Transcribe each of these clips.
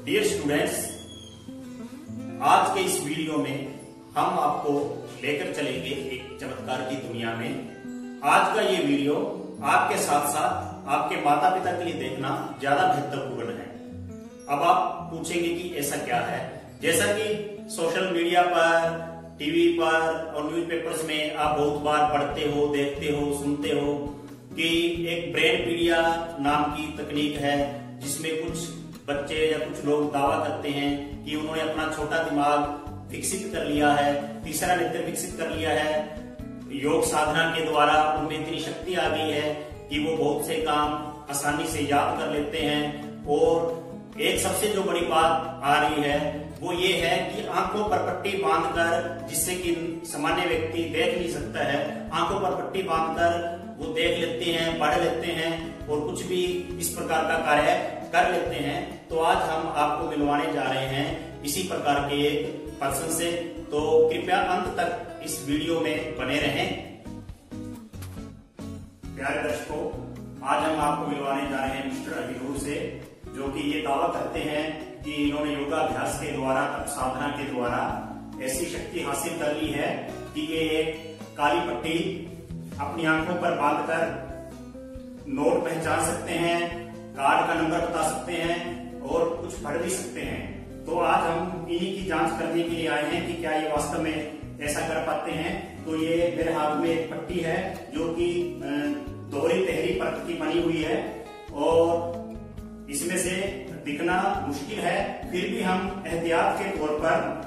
Dear students, आज के इस वीडियो में हम आपको लेकर चलेंगे एक चमत्कार की दुनिया में। आज का ये वीडियो आपके साथ साथ आपके माता पिता के लिए देखना ज्यादा महत्वपूर्ण है। अब आप पूछेंगे कि ऐसा क्या है। जैसा कि सोशल मीडिया पर, टीवी पर और न्यूज़पेपर्स में आप बहुत बार पढ़ते हो, देखते हो, सुनते हो कि एक ब्रेन पीडिया नाम की तकनीक है, जिसमें कुछ बच्चे या कुछ लोग दावा करते हैं कि उन्होंने अपना छोटा दिमाग विकसित कर लिया है, तीसरा नेत्र विकसित कर लिया है। योग साधना के द्वारा उनमें इतनी शक्ति आ गई है कि वो बहुत से काम आसानी से याद कर लेते हैं। और एक सबसे जो बड़ी बात आ रही है वो ये है कि आंखों पर पट्टी बांधकर, जिससे कि सामान्य व्यक्ति देख नहीं सकता है, आंखों पर पट्टी बांधकर वो देख लेते हैं, पढ़ लेते हैं और कुछ भी इस प्रकार का कार्य कर लेते हैं। तो आज हम आपको मिलवाने जा रहे हैं इसी प्रकार के एक पर्सन से। तो कृपया अंत तक इस वीडियो में बने रहें। प्यारे दर्शकों, आज हम आपको मिलवाने जा रहे हैं मिस्टर अभिनूर से, जो कि ये दावा करते हैं कि इन्होंने योगाभ्यास के द्वारा, साधना के द्वारा ऐसी शक्ति हासिल कर ली है कि ये एक काली पट्टी अपनी आंखों पर बांधकर नोट पहचान सकते हैं, कार्ड का नंबर बता सकते हैं और कुछ पढ़ भी सकते हैं। तो आज हम इन्हीं की जांच करने के लिए आए हैं कि क्या ये वास्तव में ऐसा कर पाते हैं। तो ये मेरे हाथ में एक पट्टी है जो कि दोहरी तहरी परत की बनी हुई है और इसमें से दिखना मुश्किल है, फिर भी हम एहतियात के तौर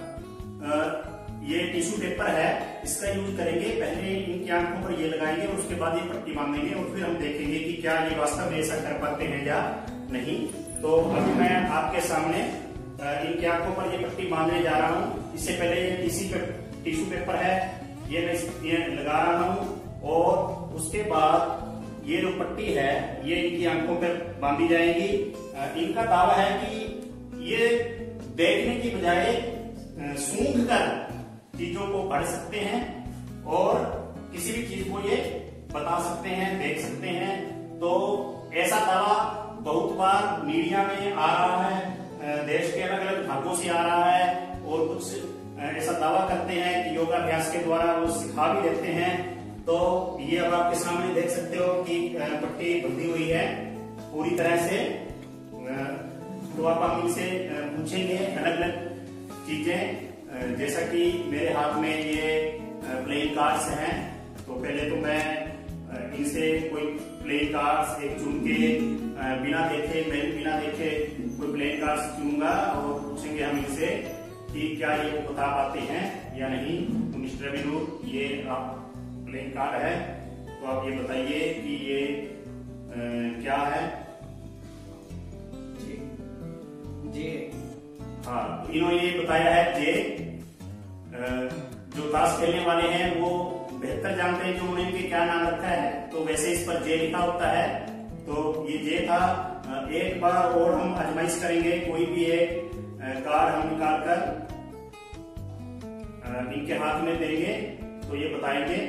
पर ये टिश्यू पेपर है, इसका यूज करेंगे। पहले इनकी आंखों पर ये लगाएंगे और उसके बाद ये पट्टी बांधेंगे और फिर हम देखेंगे कि क्या ये वास्तव में ऐसा कर पाते हैं या नहीं। तो अभी मैं आपके सामने इनकी आंखों पर ये पट्टी बांधने जा रहा हूँ। इससे पहले ये टिश्यू पेपर है, ये मैं लगा रहा हूँ और उसके बाद ये जो पट्टी है ये इनकी आंखों पर बांधी जाएगी। इनका दावा है कि ये देखने की बजाय सूंघ कर चीजों को पढ़ सकते हैं और किसी भी चीज को ये बता सकते हैं, देख सकते हैं। तो ऐसा दावा बहुत बार मीडिया में आ रहा है, देश के अलग अलग भागों से आ रहा है और कुछ ऐसा दावा करते हैं कि योगाभ्यास के द्वारा वो सिखा भी देते हैं। तो ये अब आपके सामने देख सकते हो कि पट्टी बंधी हुई है पूरी तरह से। तो आप हम इनसे पूछेंगे अलग अलग चीजें। जैसा कि मेरे हाथ में ये प्लेइंग कार्ड्स हैं, तो पहले तो मैं इनसे कोई प्लेइंग कार्ड्स एक चुन के बिना देखे कोई प्लेइंग कार्ड्स चुनूंगा और पूछेंगे हम इनसे कि क्या ये बता पाते हैं या नहीं। तो मिस्टर अभिनूर, ये आप प्लेइंग कार्ड है, तो आप ये बताइए कि ये क्या है। जे। हाँ, इन्होंने ये बताया है जे। जो ताश खेलने वाले हैं वो बेहतर जानते हैं कि उन्होंने इनके क्या नाम रखा है। तो वैसे इस पर जे लिखा होता है, तो ये जे था। एक बार और हम आजमाइश करेंगे, कोई भी एक कार्ड हम निकाल कर इनके हाथ में देंगे तो ये बताएंगे।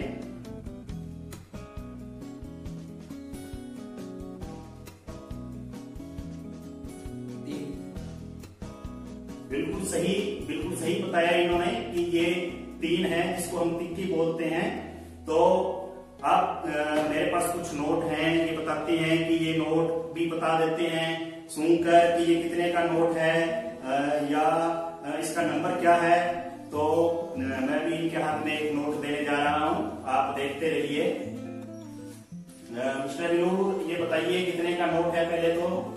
बिल्कुल सही बताया इन्होंने कि ये 3 है, जिसको हम तिक्की बोलते हैं। तो अब मेरे पास कुछ नोट हैं, ये बताते हैं कि ये नोट भी बता देते हैं सुनकर कि ये कितने का नोट है या इसका नंबर क्या है। तो मैं भी इनके हाथ में एक नोट देने जा रहा हूँ, आप देखते रहिए। मिस्टर अभिनूर, ये बताइए कितने का नोट है। पहले तो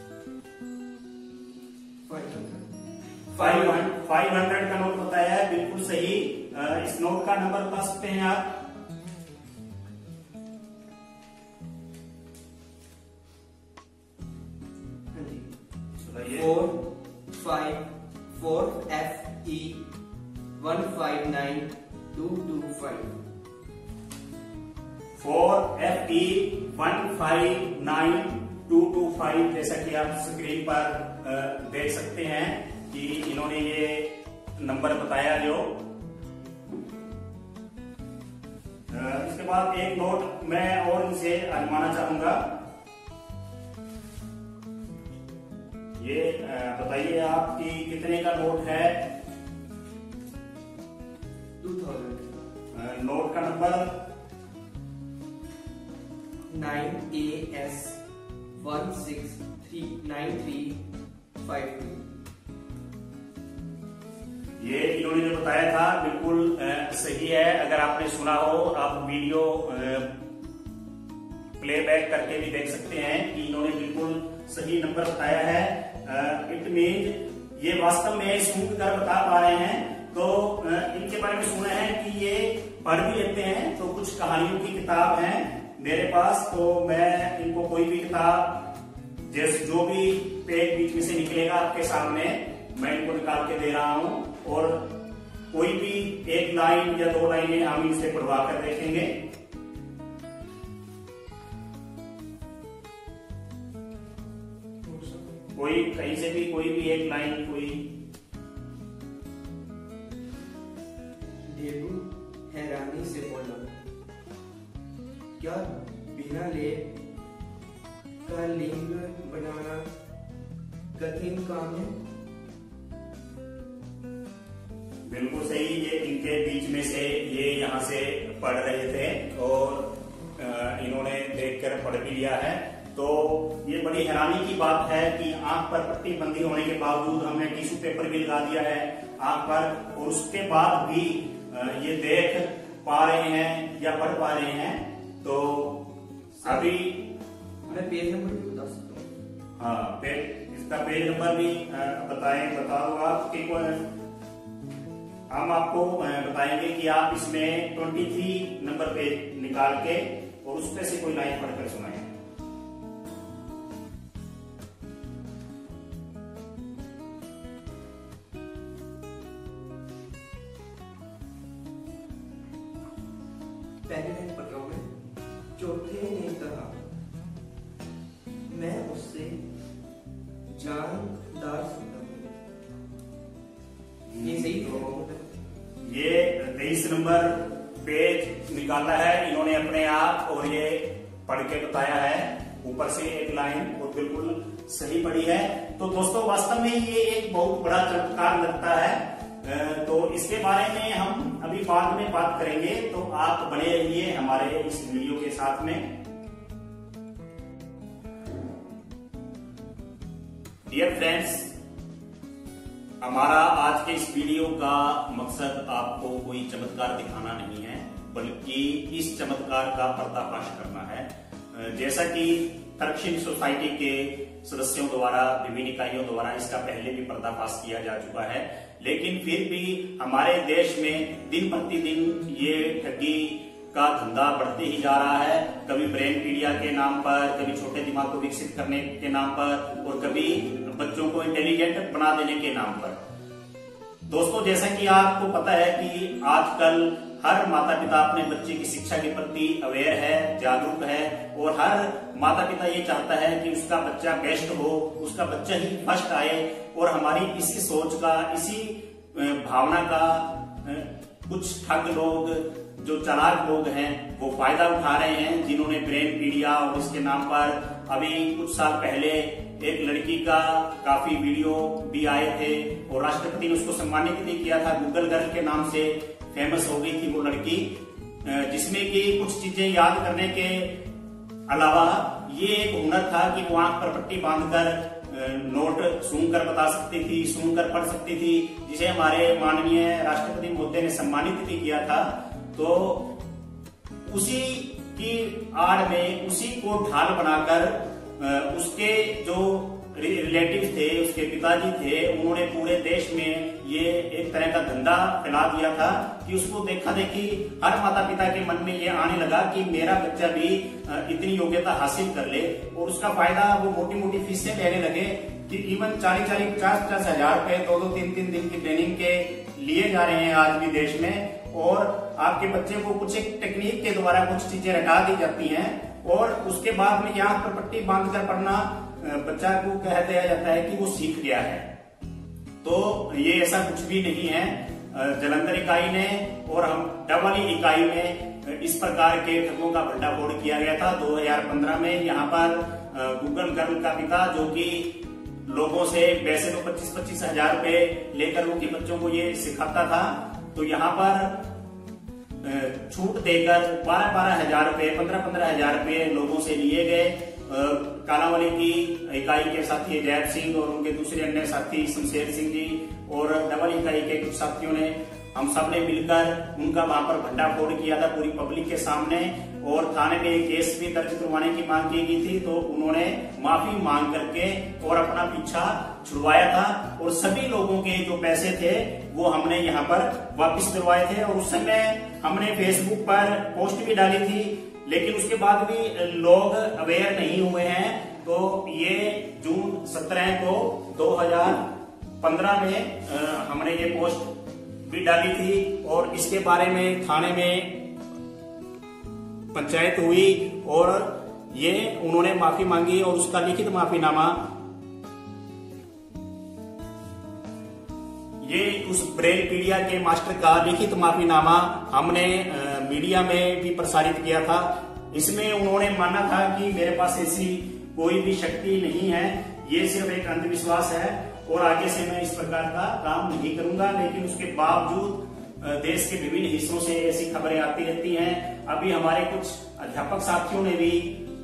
500 का नोट बताया है, बिल्कुल सही। इस नोट का नंबर बता सकते हैं आप। बताइए। 454FE 159225। 4FE 159225। जैसा कि आप स्क्रीन पर देख सकते हैं कि इन्होंने ये नंबर बताया। जो इसके बाद एक नोट मैं और इनसे आजमाना चाहूंगा। ये बताइए आप कि कितने का नोट है? 2000। नोट का नंबर 9AS 16939352। ये इन्होंने जो बताया था बिल्कुल सही है। अगर आपने सुना हो, आप वीडियो प्लेबैक करके भी देख सकते हैं कि इन्होंने बिल्कुल सही नंबर बताया है। इट मीन ये वास्तव में सूंघ कर बता पा रहे हैं। तो इनके बारे में सुना है कि ये पढ़ भी लेते हैं। तो कुछ कहानियों की किताब है मेरे पास, तो मैं इनको कोई भी किताब जैसे जो भी पेज बीच में से निकलेगा आपके सामने मैं इनको निकाल के दे रहा हूं, और कोई भी एक लाइन या 2 लाइनें हम इनसे पढ़वा कर देखेंगे। कोई कहीं से भी कोई भी एक लाइन कोई। ढेबू हैरानी से बोला, क्या बिना ले का लिंग बनाना कठिन काम है? बिल्कुल सही। ये इनके बीच में से ये यहाँ से पढ़ रहे थे और इन्होंने देखकर पढ़ भी लिया है। तो ये बड़ी हैरानी की बात है कि आंख पर पट्टी बंदी होने के बावजूद हमने टिश्यू पेपर भी लगा दिया है आंख पर, और उसके बाद भी ये देख पा रहे हैं या पढ़ पा रहे हैं। तो अभी मैं पेज नंबर भी बता सकता हूँ। हाँ, इसका पेज नंबर भी बता दो आप कि हम आपको बताएंगे कि आप इसमें 23 नंबर पेज निकाल के और उसमें से कोई लाइन पढ़कर सुनाएं। पहले लाइन पढ़ रहा हूं मैं। चौथे ने कहा, मैं उससे जानदार सकता हूँ। ये सही तो ये 23 नंबर पेज निकाला है इन्होंने अपने आप, और ये पढ़ के बताया है ऊपर से एक लाइन, और बिल्कुल सही पढ़ी है। तो दोस्तों वास्तव में ये एक बहुत बड़ा चमत्कार लगता है। तो इसके बारे में हम अभी बाद में बात करेंगे, तो आप बने रहिए हमारे इस वीडियो के साथ में। डियर फ्रेंड्स, हमारा आज के इस वीडियो का मकसद आपको कोई चमत्कार दिखाना नहीं है, बल्कि इस चमत्कार का पर्दाफाश करना है। जैसा कि तर्कशील सोसाइटी के सदस्यों द्वारा, विभिन्न इकाइयों द्वारा इसका पहले भी पर्दाफाश किया जा चुका है, लेकिन फिर भी हमारे देश में दिन प्रतिदिन ये ठगी का धंधा बढ़ते ही जा रहा है। कभी ब्रेनपीडिया के नाम पर, कभी छोटे दिमाग को विकसित करने के नाम पर, और कभी बच्चों को इंटेलिजेंट बना देने के नाम पर। दोस्तों, जैसा कि आपको पता है कि आजकल हर माता पिता अपने बच्चे की शिक्षा के प्रति अवेयर है, जागरूक है, और हर माता पिता ये चाहता है कि उसका बच्चा बेस्ट हो, उसका बच्चा ही फर्स्ट आए। और हमारी इसी सोच का, इसी भावना का कुछ ठग लोग, जो चालाक लोग हैं, वो फायदा उठा रहे हैं, जिन्होंने ब्रेनपीडिया और इसके नाम पर अभी कुछ साल पहले एक लड़की का काफी वीडियो भी आए थे, और राष्ट्रपति ने उसको सम्मानित भी किया था। गूगल गर्ल के नाम से फेमस हो गई थी वो लड़की, जिसमें कि कुछ चीजें याद करने के अलावा ये एक हुनर था कि वो आंख पर पट्टी बांधकर नोट सूंघ कर बता सकती थी, सूंघ कर पढ़ सकती थी, जिसे हमारे माननीय राष्ट्रपति महोदय ने सम्मानित भी किया था। तो उसी की आड़ में, उसी को ढाल बनाकर उसके जो रिलेटिव थे, उसके पिताजी थे, उन्होंने पूरे देश में ये एक तरह का धंधा फैला दिया था कि उसको देखा देखी हर माता पिता के मन में ये आने लगा कि मेरा बच्चा भी इतनी योग्यता हासिल कर ले, और उसका फायदा वो मोटी मोटी फीसें लेने लगे कि इवन 40-40, 50-50 हजार रुपए 2-2, 3-3 दिन की ट्रेनिंग के लिए जा रहे हैं आज भी देश में। और आपके बच्चे को कुछ एक टेक्निक के द्वारा कुछ चीजें रटा दी जाती हैं, और उसके बाद में यहाँ पर पट्टी बांध कर पढ़ना बच्चा को कह दिया जाता है कि वो सीख गया है। तो ये ऐसा कुछ भी नहीं है। जालंधर इकाई ने और हम डबल इकाई में इस प्रकार के ठगों का भंडाफोड़ किया गया था 2015 में। यहाँ पर गूगल गर्ल का पिता, जो कि लोगों से वैसे तो 25-25 हजार रुपए लेकर उनके बच्चों को ये सिखाता था, तो यहाँ पर छूट देकर 12-12 हजार रुपए, 15-15 हजार रुपए लोगों से लिए गए। कालांवाली की इकाई के साथी जैब सिंह और उनके दूसरे अन्य साथी शमशेर सिंह जी और डबल इकाई के कुछ साथियों ने, हम सब ने मिलकर उनका वहां पर भंडाफोड़ किया था पूरी पब्लिक के सामने, और थाने में एक केस भी दर्ज करवाने की मांग की गई थी। तो उन्होंने माफी मांग करके और अपना पीछा छुड़वाया था, और सभी लोगों के जो पैसे थे वो हमने यहाँ पर वापस करवाए थे। और उस समय हमने फेसबुक पर पोस्ट भी डाली थी, लेकिन उसके बाद भी लोग अवेयर नहीं हुए हैं। तो ये जून 17 को 2015 में हमने ये पोस्ट भी डाली थी, और इसके बारे में थाने में पंचायत हुई और ये उन्होंने माफी मांगी, और उसका लिखित माफीनामा ये उस ब्रेल पीडिया के मास्टर का लिखित माफीनामा हमने मीडिया में भी प्रसारित किया था। इसमें उन्होंने माना था कि मेरे पास ऐसी कोई भी शक्ति नहीं है, ये सिर्फ एक अंधविश्वास है और आगे से मैं इस प्रकार का काम नहीं करूंगा। लेकिन उसके बावजूद देश के विभिन्न हिस्सों से ऐसी खबरें आती रहती हैं। अभी हमारे कुछ अध्यापक साथियों ने भी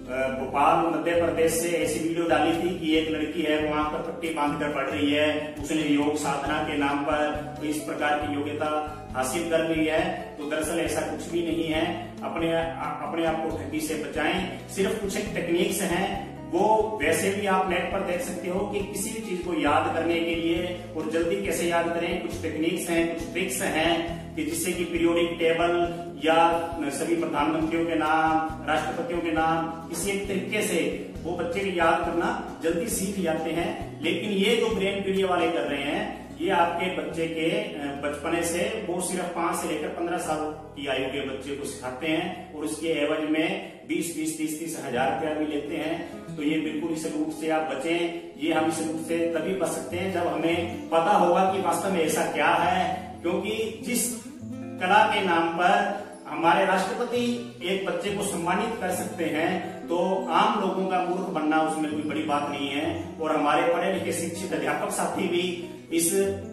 भोपाल मध्य प्रदेश से ऐसी वीडियो डाली थी कि एक लड़की है वहां पर पट्टी बांध कर पढ़ रही है, उसने योग साधना के नाम पर इस प्रकार की योग्यता हासिल कर ली है। तो दरअसल ऐसा कुछ भी नहीं है। अपने आप को ठगी से बचाएं। सिर्फ कुछ एक टेक्निक्स हैं, वो वैसे भी आप नेट पर देख सकते हो कि किसी भी चीज को याद करने के लिए और जल्दी कैसे याद करें। कुछ टेक्निक्स हैं, कुछ ट्रिक्स हैं कि जिससे कि पीरियोडिक टेबल या सभी प्रधानमंत्रियों के नाम, राष्ट्रपतियों के नाम किसी एक तरीके से वो बच्चे को याद करना जल्दी सीख जाते हैं। लेकिन ये जो ब्रेन पीडिया वाले कर रहे हैं, ये आपके बच्चे के बचपने से वो सिर्फ 5 से लेकर 15 साल की आयु के बच्चे को सिखाते हैं, और उसके एवज में 20-20, 30-30 हजार रुपया भी लेते हैं। तो ये बिल्कुल इस रूट से आप बचें। ये हम इस रूट से तभी बच सकते हैं जब हमें पता होगा कि वास्तव में ऐसा क्या है। क्योंकि जिस कला के नाम पर हमारे राष्ट्रपति एक बच्चे को सम्मानित कर सकते हैं, तो आम लोगों का मूर्ख बनना उसमें कोई बड़ी बात नहीं है। और हमारे पढ़े लिखे शिक्षित अध्यापक साथी भी इस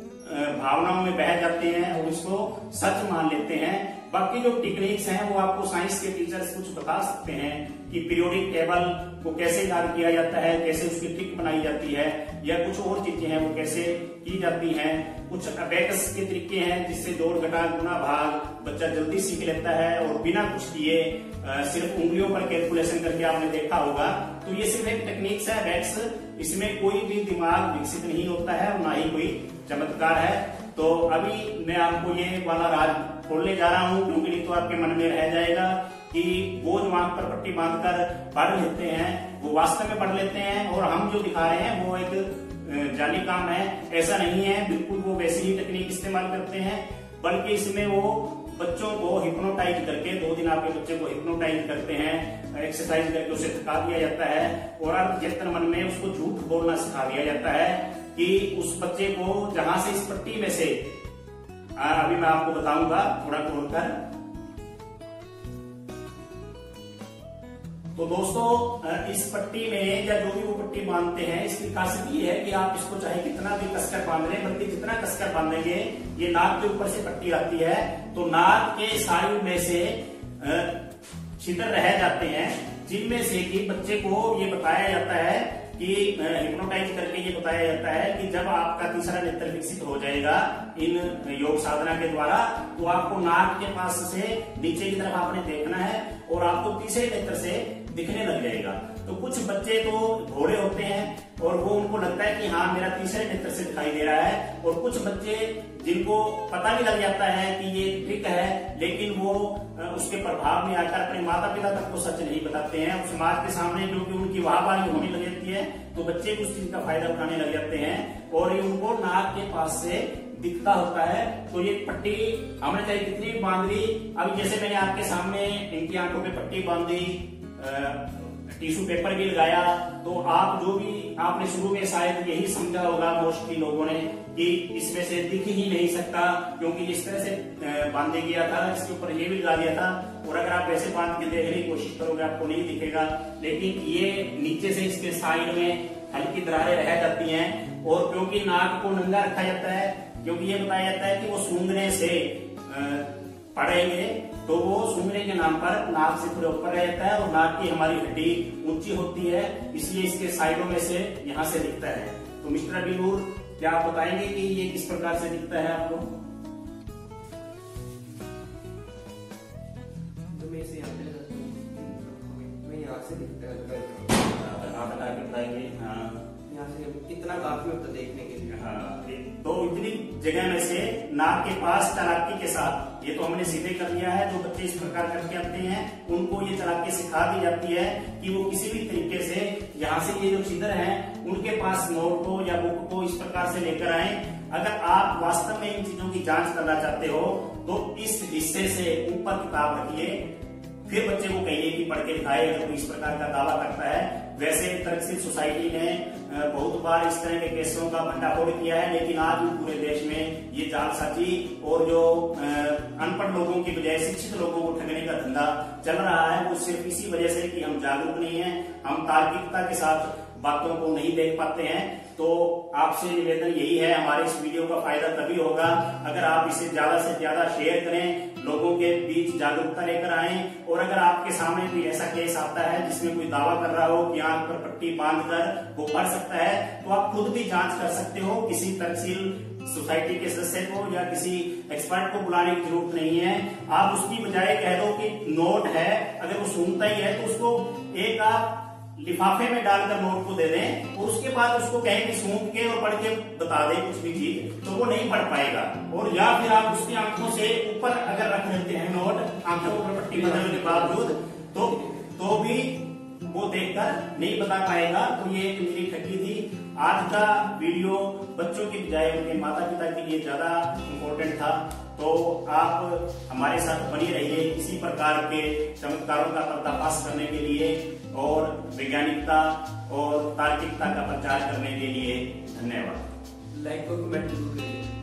भावनाओं में बह जाते हैं और इसको सच मान लेते हैं। बाकी जो टेक्निक्स हैं वो आपको साइंस के टीचर्स कुछ बता सकते हैं कि पीरियोडिक टेबल को कैसे याद किया जाता है, कैसे उसकी ट्रिक बनाई जाती है, या कुछ और चीजें हैं वो कैसे की जाती हैं। कुछ अबेकस के तरीके हैं जिससे जोड़ घटा गुणा भाग बच्चा जल्दी सीख लेता है और बिना कुछ किए सिर्फ उंगलियों पर कैलकुलेशन करके आपने देखा होगा। तो ये सिर्फ एक टेक्निक्स है अबेकस, इसमें कोई भी दिमाग विकसित नहीं होता है और ना ही कोई चमत्कार है। तो अभी मैं आपको ये वाला राज खोलने जा रहा हूँ, क्योंकि नहीं तो आपके मन में रह जाएगा कि वो जो आंख पर पट्टी बांधकर पढ़ लेते हैं वो वास्तव में पढ़ लेते हैं, और हम जो दिखा रहे हैं वो एक जाली काम है। ऐसा नहीं है, बिल्कुल वो वैसी ही टेक्निक इस्तेमाल करते हैं, बल्कि इसमें वो बच्चों को हिप्नोटाइज करके 2 दिन आपके बच्चे को हिप्नोटाइज करते हैं, एक्सरसाइज करके उसे थका दिया जाता है, और अर्थचेतन मन में उसको झूठ बोलना सिखा दिया जाता है कि उस बच्चे को जहां से इस पट्टी में से अभी मैं आपको बताऊंगा थोड़ा खोलकर। तो दोस्तों इस पट्टी में या जो भी वो पट्टी बांधते हैं, इसकी खासियत ये है कि आप इसको चाहे कितना भी कसकर बांध लें, बल्कि जितना कसकर बांधेंगे ये नाक के ऊपर से पट्टी आती है तो नाक के साइड में से छिद्र रह जाते हैं, जिनमें से कि बच्चे को ये बताया जाता है कि हिप्नोटाइज करके ये बताया जाता है कि जब आपका तीसरा नेत्र विकसित हो जाएगा इन योग साधना के द्वारा, तो आपको नाक के पास से नीचे की तरफ आपने देखना है और आपको तीसरे नेत्र से दिखने लग जाएगा। तो कुछ बच्चे तो भोले होते हैं और वो उनको लगता है कि हाँ मेरा तीसरे नेत्र से दिखाई दे रहा है, और कुछ बच्चे जिनको पता भी लग जाता है कि ये ट्रिक है, लेकिन वो उसके प्रभाव में आकर अपने माता पिता तक को सच नहीं बताते हैं, और समाज के सामने क्योंकि उनकी वाहवाही होने लग जाती है तो बच्चे उस चीज का फायदा उठाने लग जाते हैं और ये उनको नाक के पास से दिखता होता है। तो ये पट्टी हमने चाहे कितनी भी बांध ली, अभी जैसे मैंने आपके सामने इनकी आंखों पे पट्टी बांधी, टिश्यू पेपर भी लगाया, तो आप जो भी आपने शुरू में शायद यही समझा होगा मोस्टली लोगों ने कि इसमें से दिख ही नहीं सकता, क्योंकि इस तरह से बांधे गया था, इसके ऊपर ये भी लगा दिया था और अगर आप वैसे बांध के देखने की कोशिश करोगे आपको नहीं दिखेगा, लेकिन ये नीचे से इसके साइड में हल्की दरारें रह जाती हैं। और क्योंकि नाक को नंगा रखा जाता है, क्योंकि ये बताया जाता है कि वो सूंघने से पड़ेंगे तो वो सूंघने के नाम पर नाक से थोड़ा ऊपर रह जाता है और नाक की हमारी हड्डी ऊंची होती है, इसलिए इसके साइडों में से यहाँ से दिखता है। तो मिस्टर अबीनूर, क्या आप बताएंगे कि ये किस प्रकार से दिखता है आपको? तो मैं इसे यहाँ पे लगाता हूँ, मैं यहाँ से दिखता है, आप बता के बताएंगे। हाँ, यहाँ से इतना काफी होता है देखने के लिए। हाँ, तो इतनी जगह में से नाक के पास चालाकी के साथ, ये तो हमने सीधे कर लिया है, जो बच्चे इस प्रकार करके आते हैं उनको ये चालाकी सिखा दी जाती है कि वो किसी भी तरीके से यहाँ से ये जो छिद्र हैं उनके पास नोट को या बुक को इस प्रकार से लेकर आए। अगर आप वास्तव में इन चीजों की जांच करना चाहते हो तो इस हिस्से से ऊपर किताब रखिए, फिर बच्चे को कहिए कि पढ़ के दिखाए अगर कोई इस प्रकार का दावा करता है। वैसे तर्कशील सोसाइटी ने बहुत बार इस तरह के केसों का भंडाफोड़ किया है, लेकिन आज भी पूरे देश में ये जालसाजी और जो अनपढ़ लोगों की बजाय शिक्षित लोगों को ठगने का धंधा चल रहा है, वो सिर्फ इसी वजह से कि हम जागरूक नहीं है, हम तार्किकता के साथ बातों को नहीं देख पाते हैं। तो आपसे निवेदन यही है, हमारे इस वीडियो का फायदा तभी होगा अगर आप इसे ज्यादा से ज्यादा शेयर करें, लोगों के बीच जागरूकता लेकर आए। और अगर आपके सामने कोई ऐसा केस आता है जिसमें कोई दावा कर रहा हो कि आंख पर पट्टी बांधकर वो पढ़ सकता है, तो आप खुद भी जांच कर सकते हो। किसी तर्कशील सोसाइटी के सदस्य को या किसी एक्सपर्ट को बुलाने की जरूरत नहीं है। आप उसकी बजाय कह दो कि नोट है, अगर वो सूंघता ही है तो उसको एक आप लिफाफे में डालकर नोट को दे दें और उसके बाद उसको कहें कि सूंघ के और पढ़ के बता दें कुछ भी चीज, तो वो नहीं पढ़ पाएगा। और या फिर आप उसकी आंखों से ऊपर अगर रख देते हैं नोट, आंखों पर पट्टी बदलने के बावजूद, तो भी वो देखकर नहीं बता पाएगा। तो ये एक मेरी ठगी थी। आज का वीडियो बच्चों की बजाय उनके माता पिता के लिए ज्यादा इम्पोर्टेंट था। तो आप हमारे साथ बनी रहिए इसी प्रकार के चमत्कारों का पर्दाफाश करने के लिए और वैज्ञानिकता और तार्किकता का प्रचार करने के लिए। धन्यवाद। लाइक और कमेंट जरूर करिए।